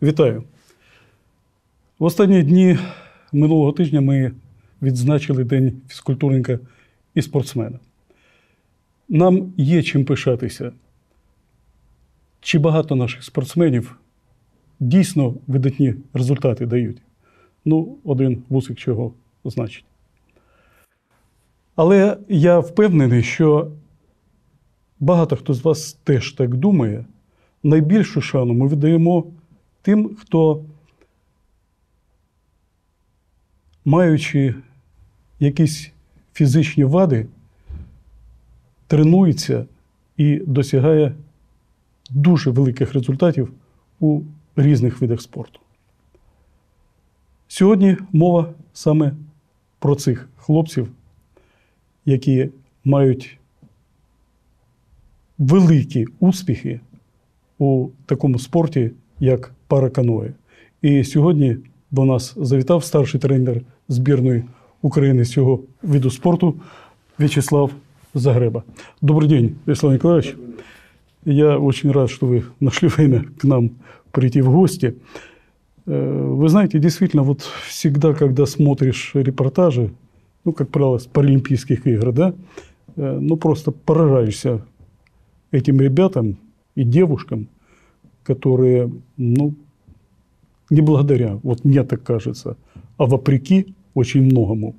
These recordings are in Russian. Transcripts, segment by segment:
Вітаю. В останні дні минулого тижня ми відзначили День фізкультурника і спортсмена. Нам є чим пишатися. Чи багато наших спортсменів дійсно видатні результати дають? Ну, один вусик чого значить. Але я впевнений, що багато хто з вас теж так думає. Найбільшу шану ми віддаємо тим, хто, маючи якісь фізичні вади, тренується і досягає дуже великих результатів у різних видах спорту. Сьогодні мова саме про цих хлопців, які мають великі успіхи у такому спорті, як параканое. І сьогодні до нас завітав старший тренер збірної України з цього виду спорту Вячеслав Загреба. Добрый день, Вячеслав Николаевич. Я очень рад, что вы нашли время к нам прийти в гости. Вы знаете, действительно, вот всегда, когда смотришь репортажи, ну, как правило, с Паралимпийских игр, да, ну, просто поражаешься этим ребятам и девушкам, которые, ну, не благодаря, вот мне так кажется, а вопреки очень многому,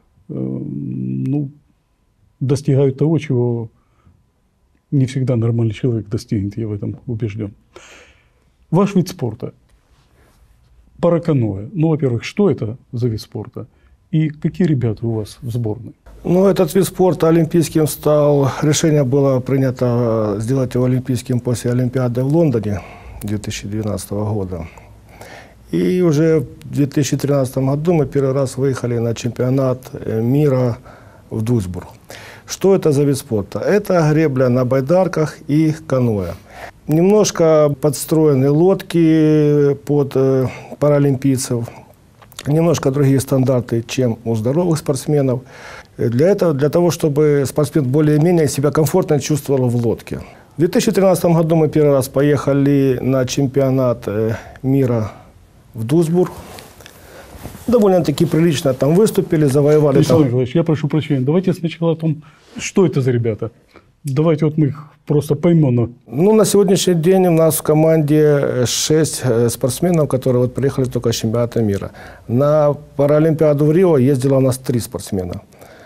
ну, достигают того, чего не всегда нормальный человек достигнет, я в этом убежден. Ваш вид спорта – параканое. Ну, во-первых, что это за вид спорта? И какие ребята у вас в сборной? Ну, этот вид спорта олимпийским стал. Решение было принято сделать его олимпийским после Олимпиады в Лондоне 2012 года. И уже в 2013 году мы первый раз выехали на чемпионат мира в Дуйсбург. Что это за вид спорта? Это гребля на байдарках и каноэ. Немножко подстроены лодки под паралимпийцев. Немножко другие стандарты, чем у здоровых спортсменов. Для того, чтобы спортсмен более-менее себя комфортно чувствовал в лодке. В 2013 году мы первый раз поехали на чемпионат мира в Дуйсбург. Довольно-таки прилично там выступили, завоевали. Вячеслав Николаевич, я прошу прощения, давайте сначала о том, что это за ребята. Давайте вот мы их просто поймем. Ну, на сегодняшний день у нас в команде 6 спортсменов, которые вот приехали только с чемпионата мира. На Паралимпиаду в Рио ездило у нас 3 спортсмена.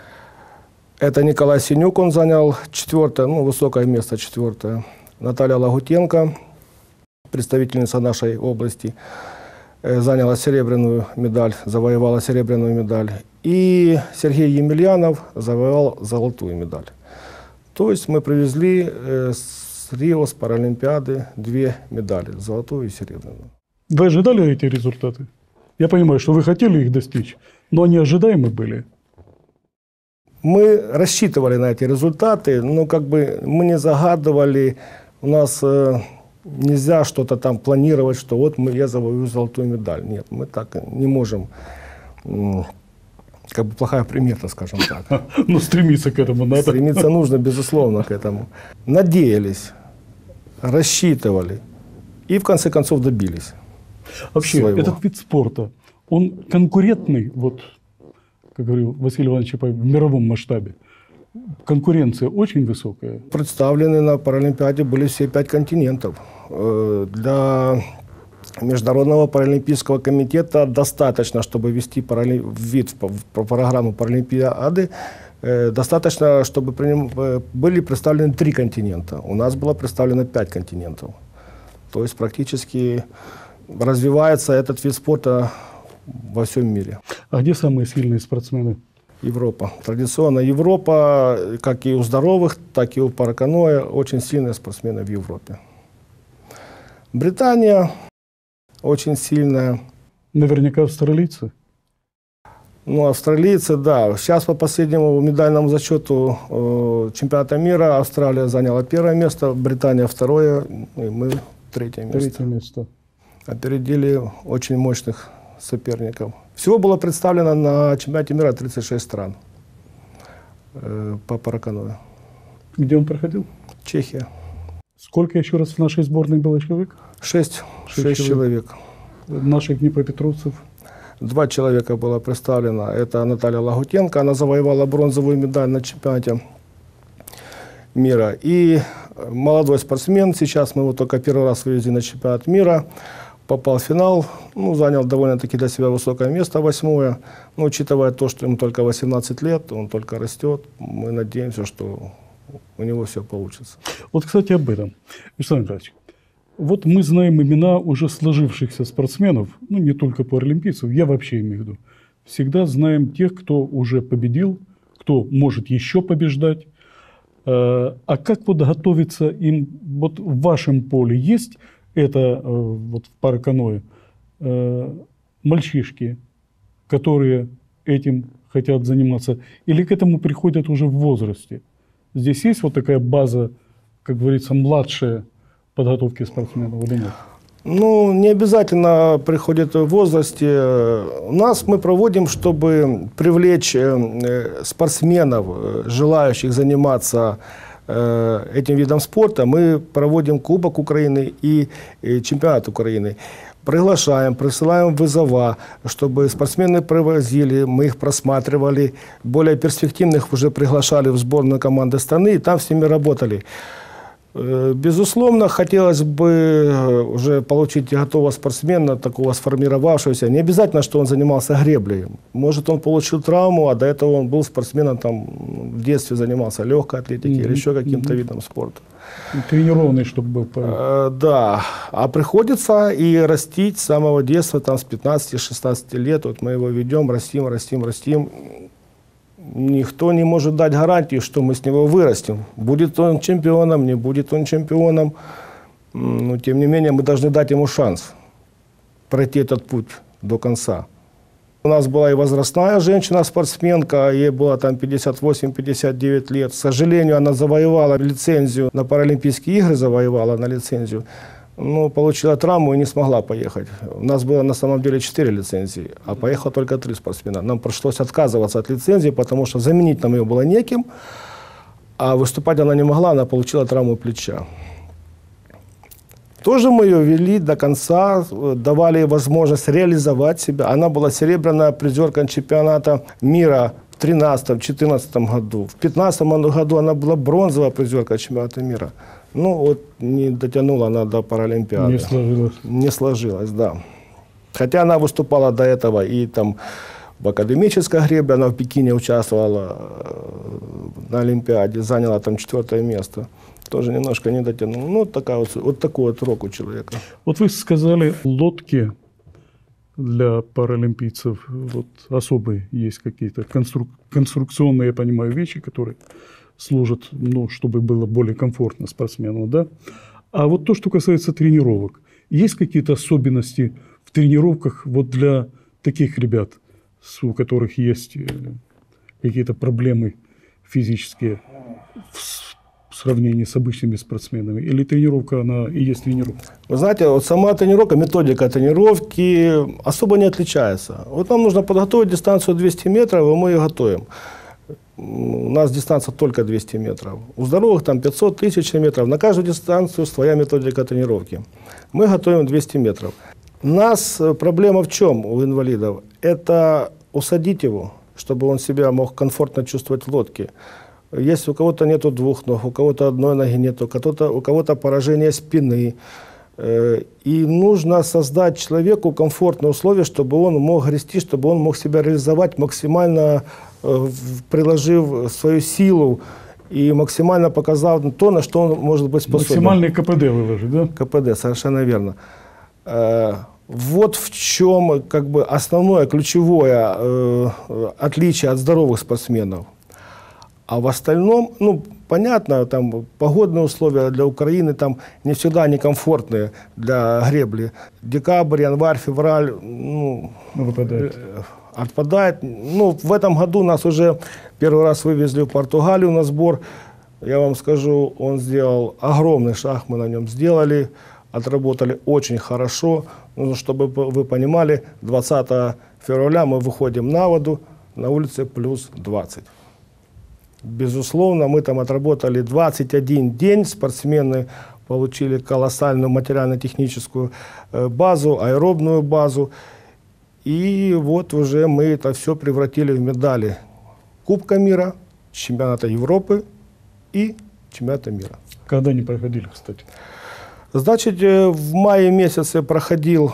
Это Николай Синюк, он занял 4-е, ну, высокое место, 4-е. Наталья Лагутенко, представительница нашей области, заняла серебряную медаль, завоевала серебряную медаль. И Сергей Емельянов завоевал золотую медаль. То есть мы привезли с Рио, с Паралимпиады 2 медали, золотую и серебряную. Вы ожидали эти результаты? Я понимаю, что вы хотели их достичь, но они ожидаемы были. Мы рассчитывали на эти результаты, но как бы мы не загадывали. У нас нельзя что-то там планировать, что вот я завоюю золотую медаль. Нет, мы так не можем. Как бы плохая примета, скажем так. Ну, стремиться к этому надо. Стремиться нужно, безусловно, к этому. Надеялись, рассчитывали и в конце концов добились. Вообще, своего. этот вид спорта, он конкурентный, вот, как говорил Василий Иванович Чапаев, в мировом масштабе. Конкуренция очень высокая. Представлены на Паралимпиаде были все 5 континентов. Для Международного паралимпийского комитета достаточно, чтобы вести программу Паралимпиады, достаточно, чтобы были представлены 3 континента. У нас было представлено 5 континентов. То есть практически развивается этот вид спорта во всем мире. А где самые сильные спортсмены? Европа. Традиционно Европа, как и у здоровых, так и у параканое, очень сильные спортсмены в Европе. Британия очень сильная. Наверняка австралийцы. Ну, австралийцы, да. Сейчас по последнему медальному зачету чемпионата мира Австралия заняла 1-е место, Британия 2-е, и мы 3-е место. 3-е место. Опередили очень мощных соперников. Всего было представлено на чемпионате мира 36 стран по параканое. Где он проходил? Чехия. Сколько еще раз в нашей сборной было человек? 6 человек. наших днепропетровцев? 2 человека было представлено. Это Наталья Лагутенко, она завоевала бронзовую медаль на чемпионате мира. И молодой спортсмен, сейчас мы его только первый раз вывезли на чемпионат мира, попал в финал, занял довольно-таки для себя высокое место, 8-е. Но учитывая то, что ему только 18 лет, он только растет, мы надеемся, что у него все получится. Вот, кстати, об этом. Александр Николаевич, вот мы знаем имена уже сложившихся спортсменов, не только паралимпийцев, я вообще имею в виду. Всегда знаем тех, кто уже победил, кто может еще побеждать. А как вот готовиться им, вот в вашем поле есть это вот в параканое мальчишки, которые этим хотят заниматься, или к этому приходят уже в возрасте? Здесь есть вот такая база, как говорится, младшая подготовки спортсменов или нет? Не обязательно приходит в возрасте. Мы проводим, чтобы привлечь спортсменов, желающих заниматься этим видом спорта. Мы проводим Кубок Украины и Чемпионат Украины. Приглашаем, присылаем вызова, чтобы спортсмены привозили, мы их просматривали. Более перспективных уже приглашали в сборную команды страны, и там с ними работали. Безусловно, хотелось бы уже получить готового спортсмена, такого сформировавшегося. Не обязательно, что он занимался греблей. Может, он получил травму, а до этого он был спортсменом, в детстве занимался легкой атлетикой или еще каким-то видом спорта. Тренированный, чтобы был. Да. А приходится и растить с самого детства, с 15-16 лет. Вот мы его ведем, растим. Никто не может дать гарантии, что мы с него вырастем. Будет он чемпионом, не будет он чемпионом. Но, тем не менее, мы должны дать ему шанс пройти этот путь до конца. У нас была и возрастная женщина-спортсменка, ей было 58-59 лет. К сожалению, она завоевала лицензию на Паралимпийские игры, получила травму и не смогла поехать. У нас было на самом деле 4 лицензии, а поехало только 3 спортсмена. Нам пришлось отказываться от лицензии, потому что заменить нам ее было неким, а выступать она не могла, она получила травму плеча. Тоже мы ее вели до конца, давали ей возможность реализовать себя. Она была серебряная призерка чемпионата мира в 2013-2014 году. В 2015 году она была бронзовая призерка чемпионата мира. Не дотянула она до Паралимпиады. Не сложилось. Не сложилось, да. Хотя она выступала до этого и в академической гребле, она в Пекине участвовала на Олимпиаде, заняла 4-е место. Тоже немножко не дотянула. Такой вот рок у человека. Вот вы сказали, лодки для паралимпийцев особые есть какие-то конструкционные, я понимаю, вещи, которые служат, чтобы было более комфортно спортсмену, да? А вот то, что касается тренировок, есть какие-то особенности в тренировках для таких ребят, у которых есть какие-то проблемы физические в сравнении с обычными спортсменами? Или тренировка, она и есть тренировка? Вы знаете, сама тренировка, методика тренировки особо не отличается. Нам нужно подготовить дистанцию 200 метров, и мы ее готовим. У нас дистанция только 200 метров. У здоровых 500, 1000 метров. На каждую дистанцию своя методика тренировки. Мы готовим 200 метров. У нас проблема в чем у инвалидов? Это усадить его, чтобы он себя мог комфортно чувствовать в лодке. Если у кого-то нету 2 ног, у кого-то 1 ноги нету, у кого-то поражение спины. И нужно создать человеку комфортные условия, чтобы он мог грести, чтобы он мог себя реализовать, максимально приложив свою силу и максимально показав то, на что он может быть способен. Максимальный КПД выложить, да? КПД, совершенно верно. Вот в чем основное, ключевое отличие от здоровых спортсменов. А в остальном, понятно, погодные условия для Украины не всегда они комфортные для гребли. Декабрь, январь, февраль отпадает. В этом году нас уже первый раз вывезли в Португалию на сбор. Я вам скажу, он сделал огромный шаг, мы на нем сделали, отработали очень хорошо. Чтобы вы понимали, 20 февраля мы выходим на воду, на улице плюс 20. Безусловно, мы отработали 21 день, спортсмены получили колоссальную материально-техническую базу, аэробную базу. И вот уже мы это все превратили в медали Кубка мира, чемпионата Европы и чемпионата мира. Когда они проходили, кстати? Значит, в мае месяце проходил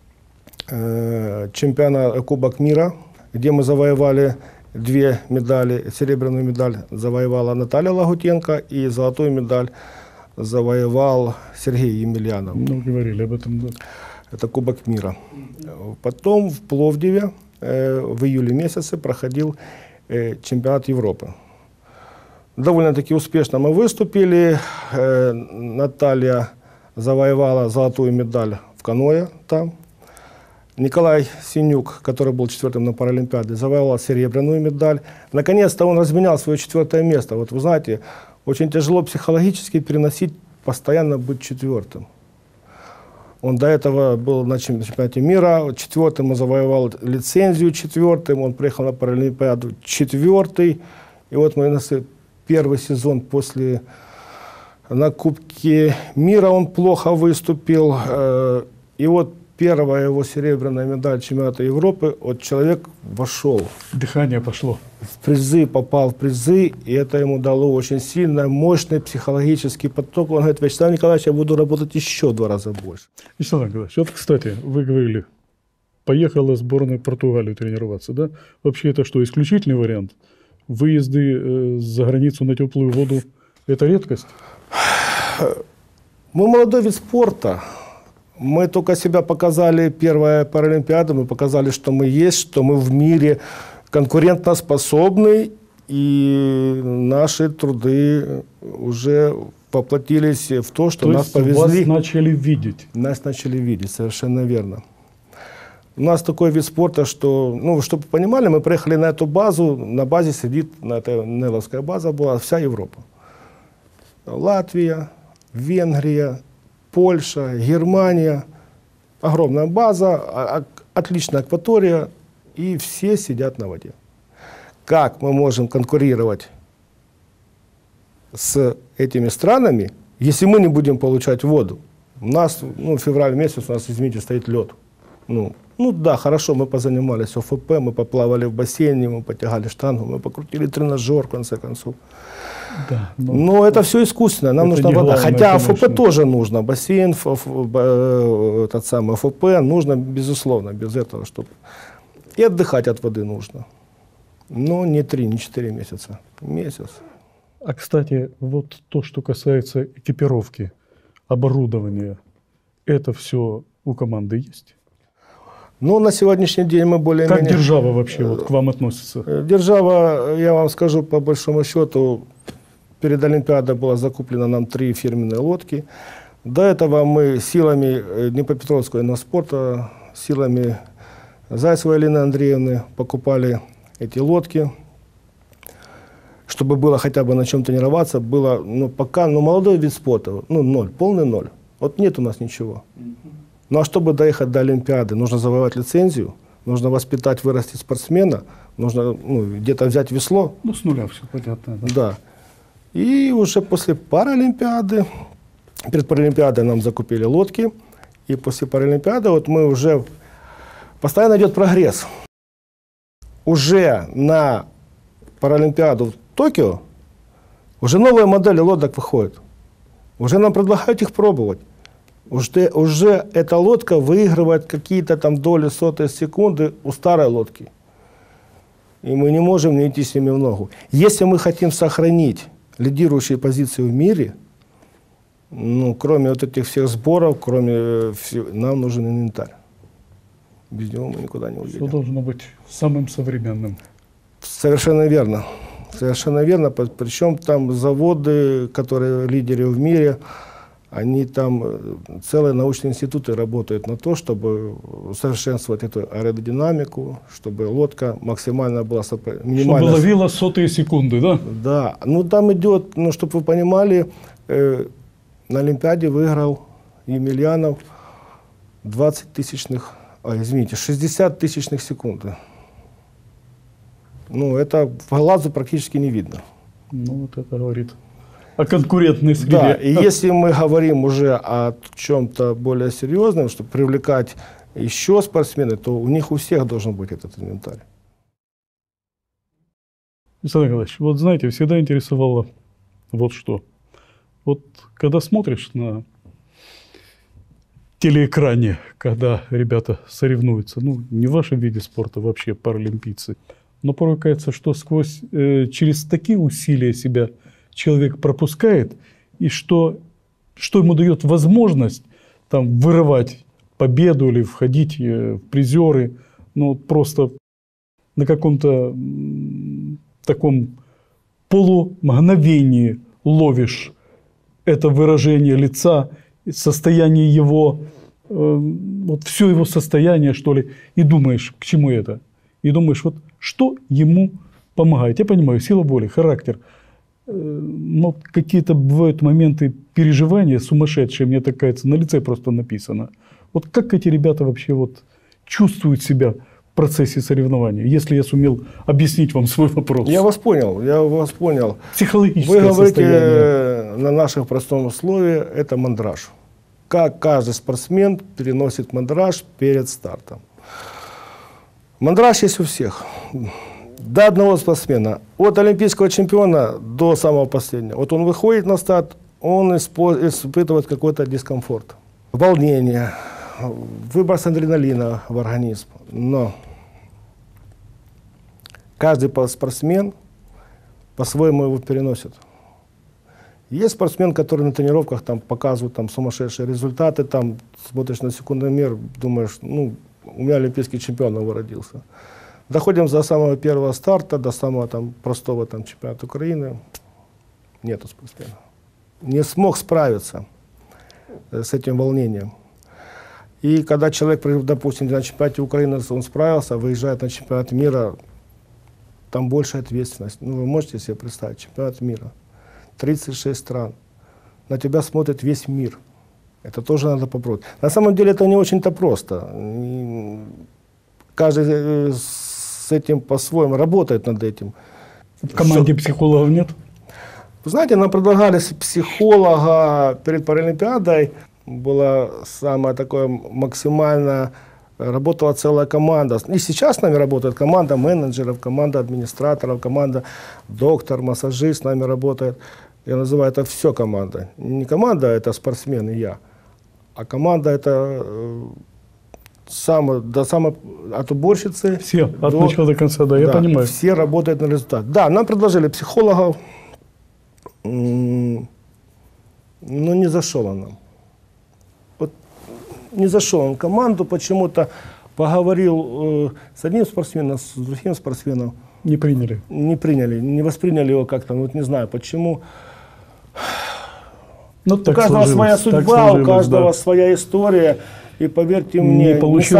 чемпионат Кубок мира, где мы завоевали 2 медали. Серебряную медаль завоевала Наталья Лагутенко, и золотую медаль завоевал Сергей Емельянов. Ну, говорили об этом, да. Это Кубок мира. Потом в Пловдиве в июле месяце проходил чемпионат Европы. Довольно-таки успешно мы выступили. Наталья завоевала золотую медаль в каноэ там. Николай Синюк, который был 4-м на Паралимпиаде, завоевал серебряную медаль. Наконец-то он разменял свое 4-е место. Вот вы знаете, очень тяжело психологически переносить постоянно быть 4-м. Он до этого был на чемпионате мира, 4-м он завоевал лицензию 4-м, он приехал на Паралимпиаду 4-й. И вот мы первый сезон после на Кубке мира он плохо выступил. И вот первая его серебряная медаль чемпионата Европы, вот человек вошел. Дыхание пошло. В призы, попал в призы, и это ему дало очень сильный, мощный психологический поток. Он говорит: Вячеслав Николаевич, я буду работать еще 2 раза больше. Вячеслав Николаевич, вот, кстати, вы говорили, поехала сборная в Португалию тренироваться, да? Вообще это что, исключительный вариант? Выезды за границу на теплую воду – это редкость? Мы молодой вид спорта. Мы только себя показали, первая Паралимпиада, мы показали, что мы есть, что мы в мире конкурентоспособны, и наши труды уже воплотились в то, что нас повезли. Вас начали видеть? Нас начали видеть, совершенно верно. У нас такой вид спорта, что, ну, чтобы вы понимали, мы приехали на эту базу, на базе сидит, на этой Неловская база была вся Европа. Латвия, Венгрия, Польша, Германия. Огромная база, отличная акватория, и все сидят на воде. Как мы можем конкурировать с этими странами, если мы не будем получать воду? У нас, ну, февраль месяц, у нас, извините, стоит лед. Ну да, хорошо, мы позанимались ОФП, мы поплавали в бассейне, мы потягали штангу, мы покрутили тренажер, в конце концов. Да, но это все искусственно, нам нужна вода. Главное, хотя конечно. ОФП тоже нужно, бассейн, этот самый ОФП нужно, безусловно, без этого, чтобы... И отдыхать от воды нужно. Но не 3, не 4 месяца, месяц. А, кстати, вот то, что касается экипировки, оборудования, это все у команды есть? Ну, на сегодняшний день мы более-менее... Как держава вообще вот к вам относится? Держава, я вам скажу, по большому счету, перед Олимпиадой было закуплено нам 3 фирменные лодки. До этого мы силами Днепропетровского иноспорта, силами Зайцевой Елены Андреевны покупали эти лодки, чтобы было хотя бы на чем тренироваться. Было, ну, пока, ну, молодой вид спорта, ну, 0, полный 0. Вот нет у нас ничего. Ну, а чтобы доехать до Олимпиады, нужно завоевать лицензию, нужно воспитать, вырастить спортсмена, нужно, ну, где-то взять весло. Ну, с нуля все понятно. Да. Да. И уже после Паралимпиады, перед Паралимпиадой нам закупили лодки, и после Паралимпиады вот мы уже, постоянно идет прогресс. Уже на Паралимпиаду в Токио уже новые модели лодок выходят. Уже нам предлагают их пробовать. Уже эта лодка выигрывает какие-то там доли сотой секунды у старой лодки. И мы не можем не идти с ними в ногу. Если мы хотим сохранить лидирующие позиции в мире, ну, кроме вот этих всех сборов, кроме всего, нам нужен инвентарь. Без него мы никуда не уедем. Все должно быть самым современным. Совершенно верно. Совершенно верно. Причем там заводы, которые лидеры в мире, они там, целые научные институты работают на то, чтобы усовершенствовать эту аэродинамику, чтобы лодка максимально была минимально... Чтобы ловила сотые секунды, да? Да. Ну, там идет, ну, чтобы вы понимали, на Олимпиаде выиграл Емельянов 60 тысячных секунды. Ну, это по глазу практически не видно. Ну, вот это говорит о конкурентной среде. Да, и если мы говорим уже о чем-то более серьезном, чтобы привлекать еще спортсменов, то у них у всех должен быть этот инвентарь. Александр Николаевич, вот знаете, всегда интересовало вот что. Вот когда смотришь на телеэкране, когда ребята соревнуются, ну, не в вашем виде спорта, вообще паралимпийцы, но порой кажется, что через такие усилия себя человек пропускает, и что ему дает возможность там вырывать победу или входить в призеры, ну, просто на каком-то таком полумгновении ловишь это выражение лица, состояние его, вот все его состояние, что ли, и думаешь, к чему это? И думаешь, вот что ему помогает. Я понимаю, сила воли, характер. Но какие-то бывают моменты переживания сумасшедшие, мне так кажется, на лице просто написано. Вот как эти ребята вообще вот чувствуют себя в процессе соревнования, если я сумел объяснить вам свой вопрос? Я вас понял. Психологическое Вы говорите состояние. на нашем простом слове, это мандраж. Как каждый спортсмен переносит мандраж перед стартом. Мандраж есть у всех. До одного спортсмена, от олимпийского чемпиона до самого последнего. Вот он выходит на старт, он испытывает какой-то дискомфорт, волнение, выброс адреналина в организм. Но каждый спортсмен по-своему его переносит. Есть спортсмен, который на тренировках там показывает там сумасшедшие результаты, там смотришь на секундомер, думаешь, ну, у меня олимпийский чемпион родился. Доходим до самого первого старта, до самого там простого там чемпионата Украины. Нету спортсмена. Не смог справиться с этим волнением. И когда человек, допустим, на чемпионате Украины он справился, выезжает на чемпионат мира, там большая ответственность. Ну, вы можете себе представить, чемпионат мира. 36 стран. На тебя смотрит весь мир. Это тоже надо попробовать. На самом деле это не очень-то просто. Каждый с этим по-своему работает над этим. В команде психологов нет? Вы знаете, нам предлагали психолога перед Паралимпиадой. Была самая такое максимально, работала целая команда. И сейчас с нами работает команда менеджеров, команда администраторов, команда доктор, массажист с нами работает. Я называю это все команда. Не команда, это спортсмен и я. А команда это от уборщицы. Все, от начала до конца, да, я понимаю. Все работают на результат. Да, нам предложили психологов, но не зашел он нам. Вот не зашел он в команду, почему-то поговорил с одним спортсменом, с другим спортсменом. Не приняли. Не приняли, не восприняли его как-то, вот не знаю почему. Ну, У каждого своя судьба, у каждого своя история. И поверьте мне,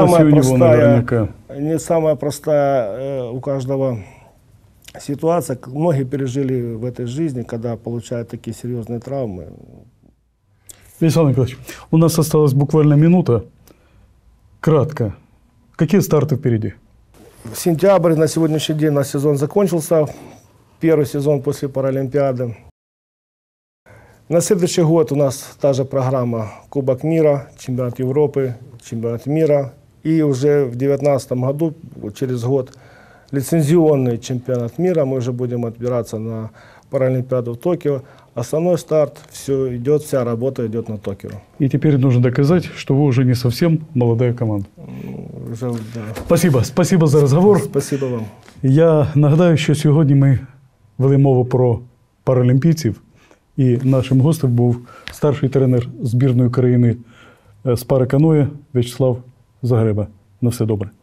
не самая простая у каждого ситуация. Многие пережили в этой жизни, когда получают такие серьезные травмы. Александр Николаевич, у нас осталась буквально минута. Кратко. Какие старты впереди? Сентябрь, на сегодняшний день наш сезон закончился. Первый сезон после Паралимпиады. На следующий год у нас та же программа Кубок мира, Чемпионат Европы, Чемпионат мира. И уже в 2019 году, через год, лицензионный Чемпионат мира. Мы уже будем отбираться на Паралимпиаду в Токио. Основной старт, все идет, вся работа идет на Токио. И теперь нужно доказать, что вы уже не совсем молодая команда. Вже, да. Спасибо за розговор. Спасибо вам. Я нагадаю, що сьогодні ми вели мову про паралімпійців. І нашим гостем був старший тренер збірної країни з параканоє В'ячеслав Загреба. На все добре.